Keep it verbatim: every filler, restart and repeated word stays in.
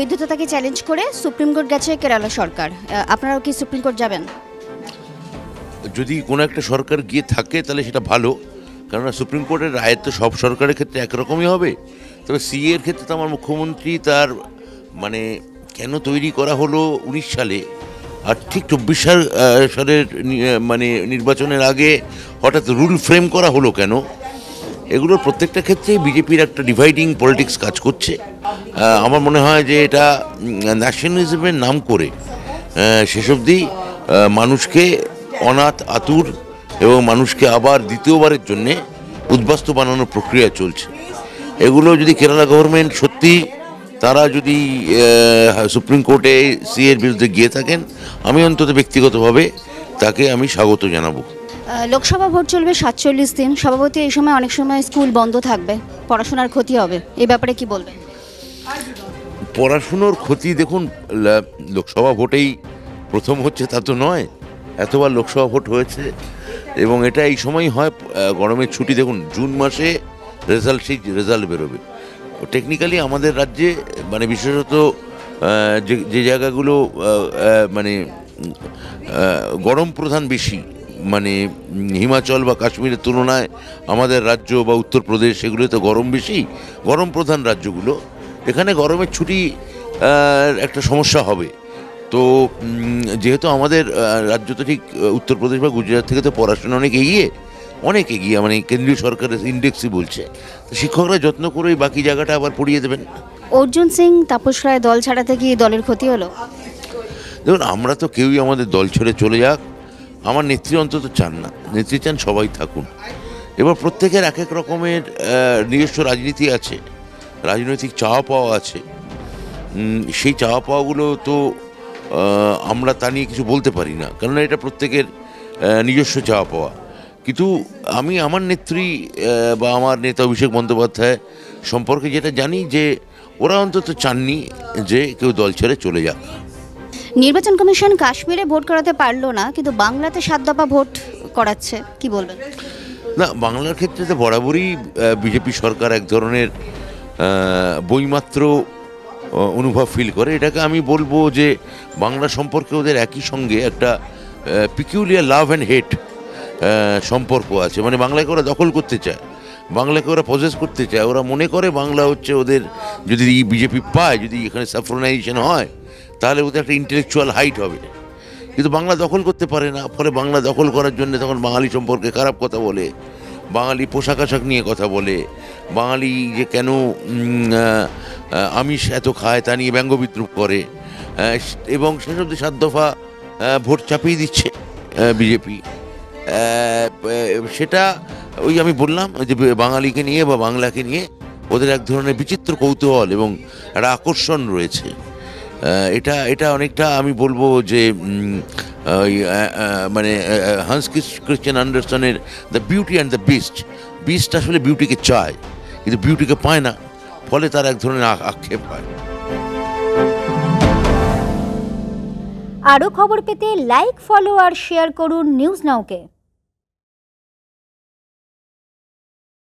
বৈধতাকে challenge করে supreme court গেছে কেরালা সরকার। আপনারাও কি সুপ্রিম কোর্ট যাবেন? যদি কোনো একটা সরকার গিয়ে থাকে তাহলে সেটা ভালো, কেননা সুপ্রিম কোর্টের রায় তো সব সরকারের ক্ষেত্রে একরকমই হবে। তবে সিএ এর ক্ষেত্রে তো আমার মুখ্যমন্ত্রী তার মানে কেন তৈরি করা হলো উনিশ সালে আর ঠিক চব্বিশ সাল সালের মানে নির্বাচনের আগে হঠাৎ রুল ফ্রেম করা হলো কেন, এগুলোর প্রত্যেকটা ক্ষেত্রেই বিজেপির একটা ডিভাইডিং পলিটিক্স কাজ করছে। আমার মনে হয় যে এটা ন্যাশনালিজমের নাম করে শেষ অবধি মানুষকে অনাথ আতুর এবং মানুষকে আবার দ্বিতীয়বারের জন্যে উদ্বাস্তু বানানোর প্রক্রিয়া চলছে। এগুলো যদি কেরালা গভর্নমেন্ট সত্যি তারা যদি সুপ্রিম কোর্টে সিএর বিরুদ্ধে গিয়ে থাকেন, আমি অন্তত ব্যক্তিগতভাবে তাকে আমি স্বাগত জানাবো। লোকসভা ভোট চলবে সাতচল্লিশ দিন, সভাপতি এই সময় অনেক সময় স্কুল বন্ধ থাকবে, পড়াশোনার ক্ষতি হবে, এই ব্যাপারে কি বলবেন? পড়াশুনোর ক্ষতি দেখুন, লোকসভা ভোটেই প্রথম হচ্ছে তা তো নয়, এতবার লোকসভা ভোট হয়েছে এবং এটা এই সময় হয় গরমের ছুটি। দেখুন জুন মাসে রেজাল্ট সেই রেজাল্ট বেরোবে। টেকনিক্যালি আমাদের রাজ্যে মানে বিশেষত যে যে জায়গাগুলো মানে গরম প্রধান বেশি, মানে হিমাচল বা কাশ্মীরের তুলনায় আমাদের রাজ্য বা উত্তরপ্রদেশ সেগুলোতে গরম বেশি, গরম প্রধান রাজ্যগুলো, এখানে গরমের ছুটি একটা সমস্যা হবে। তো যেহেতু আমাদের রাজ্য তো ঠিক উত্তরপ্রদেশ বা গুজরাট থেকে তো পড়াশোনা অনেক এগিয়ে, অনেক এগিয়ে, মানে কেন্দ্রীয় সরকারের ইন্ডেক্সই বলছে, তো শিক্ষকরা যত্ন করে ওই বাকি জায়গাটা আবার পড়িয়ে দেবেন। অর্জুন সিং তাপস রায় দল ছাড়াতে কি দলের ক্ষতি হলো? দেখুন আমরা তো কেউই আমাদের দল ছেড়ে চলে যাক, আমার নেত্রী অন্তত চান না, নেত্রী চান সবাই থাকুন। এবার প্রত্যেকের এক এক রকমের নিজস্ব রাজনীতি আছে, রাজনৈতিক চাওয়া পাওয়া আছে, সেই চাওয়া পাওয়াগুলো তো আমরা তা নিয়ে কিছু বলতে পারি না, কেননা এটা প্রত্যেকের নিজস্ব চাওয়া পাওয়া। কিন্তু আমি আমার নেত্রী বা আমার নেতা অভিষেক বন্দ্যোপাধ্যায় সম্পর্কে যেটা জানি যে ওরা অন্তত চাননি যে কেউ দল ছেড়ে চলে যাক। নির্বাচন কমিশন কাশ্মীরে ভোট করাতে পারলো না, কিন্তু বাংলাতে সাত দফা ভোট করাচ্ছে, কি বলবেন? না, বাংলার ক্ষেত্রে তো বরাবরই বিজেপি সরকার এক ধরনের বইমাত্র অনুভব ফিল করে। এটাকে আমি বলবো যে বাংলা সম্পর্কে ওদের একই সঙ্গে একটা পিকিউলিয়ার লাভ অ্যান্ড হেট সম্পর্ক আছে। মানে বাংলাকে ওরা দখল করতে চায়, বাংলাকে ওরা পজেস করতে চায়, ওরা মনে করে বাংলা হচ্ছে ওদের, যদি বিজেপি পায়, যদি এখানে স্যাফ্রনাইজেশন হয় তাহলে ওদের একটা ইন্টেলেকচুয়াল হাইট হবে। কিন্তু বাংলা দখল করতে পারে না, ফলে বাংলা দখল করার জন্য তখন বাঙালি সম্পর্কে খারাপ কথা বলে, বাঙালি পোশাক আশাক নিয়ে কথা বলে, বাঙালি যে কেন আমিষ এত খায় তা নিয়ে ব্যঙ্গ বিদ্রুপ করে, এবং সেসব যে সাত দফা ভোট চাপিয়ে দিচ্ছে বিজেপি। সেটা ওই আমি বললাম যে বাঙালিকে নিয়ে বা বাংলাকে নিয়ে ওদের এক ধরনের বিচিত্র কৌতূহল এবং একটা আকর্ষণ রয়েছে। এটা এটা অনেকটা আমি বলবো যে মানে হান্স ক্রিশ্চিয়ান আন্ডারসনের the beauty and the beast, beast আসলে বিউটিকে চায় কিন্তু বিউটিকে পায় না, ফলে তার এক ধরনের আক্ষেপ হয়। আরও খবর পেতে লাইক, ফলো আর শেয়ার করুন নিউজ নাওকে।